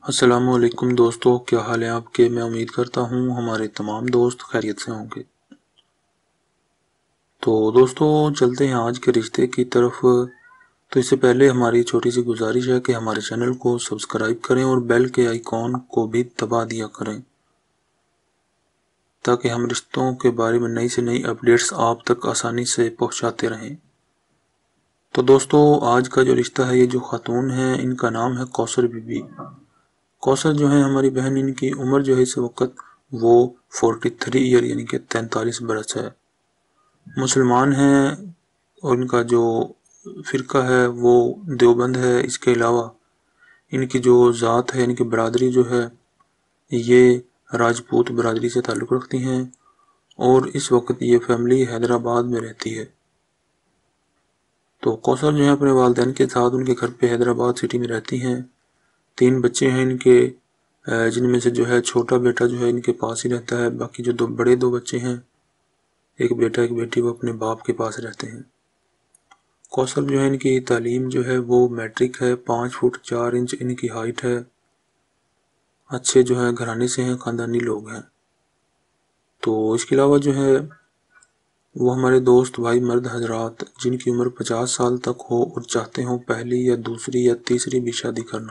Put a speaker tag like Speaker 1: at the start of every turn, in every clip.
Speaker 1: السلام علیکم دوستو، کیا حال ہے آپ کے؟ میں امید کرتا ہوں ہمارے تمام دوست خیریت سے ہوں گے۔ تو دوستو چلتے ہیں آج کے رشتے کی طرف۔ تو اس سے پہلے ہماری چھوٹی سی گزارش ہے کہ ہمارے چینل کو سبسکرائب کریں اور بیل کے آئیکن کو بھی دبا دیا کریں تاکہ ہم رشتوں کے بارے میں نئی سے نئی اپڈیٹس آپ تک آسانی سے پہنچاتے رہیں۔ تو دوستو آج کا جو رشتہ ہے، یہ جو خاتون ہیں ان کا نام ہے کوثر بی بی۔ کوثر جو ہے ہماری بہن، ان کی عمر جو ہے اس وقت وہ 43 ایئر یعنی کہ 43 برس ہے۔ مسلمان ہیں اور ان کا جو فرقہ ہے وہ دیوبند ہے۔ اس کے علاوہ ان کی جو ذات ہے، ان کی برادری جو ہے یہ راجپوت برادری سے تعلق رکھتی ہیں اور اس وقت یہ فیملی حیدرآباد میں رہتی ہے۔ تو کوثر جو ہے اپنے والدین کے ساتھ ان کے گھر پہ حیدرآباد سٹی میں رہتی ہیں۔ 3 بچے ہیں ان کے، جن میں سے جو ہے چھوٹا بیٹا جو ہے ان کے پاس ہی رہتا ہے۔ باقی جو بڑے 2 بچے ہیں، ایک بیٹا ایک بیٹی، وہ اپنے باپ کے پاس رہتے ہیں۔ کوثر جو ہے ان کی تعلیم جو ہے وہ میٹرک ہے۔ 5 فٹ 4 انچ ان کی ہائٹ ہے۔ اچھے جو ہے گھرانے سے ہیں، خاندانی لوگ ہیں۔ تو اس کے علاوہ جو ہے وہ ہمارے دوست بھائی مرد حضرات جن کی عمر 50 سال تک ہو اور چاہتے ہوں پہلی یا دوسری یا تیسری بھی شادی کرنا،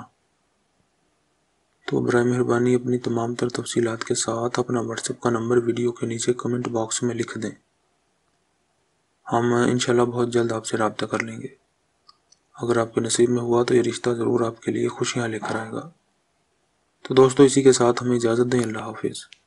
Speaker 1: تو برائے مہربانی اپنی تمام تر تفصیلات کے ساتھ اپنا واٹس ایپ کا نمبر ویڈیو کے نیچے کمنٹ باکس میں لکھ دیں۔ ہم انشاءاللہ بہت جلد آپ سے رابطہ کر لیں گے۔ اگر آپ کے نصیب میں ہوا تو یہ رشتہ ضرور آپ کے لیے خوشیاں لے کر آئے گا۔ تو دوستو اسی کے ساتھ ہمیں اجازت دیں۔ اللہ حافظ۔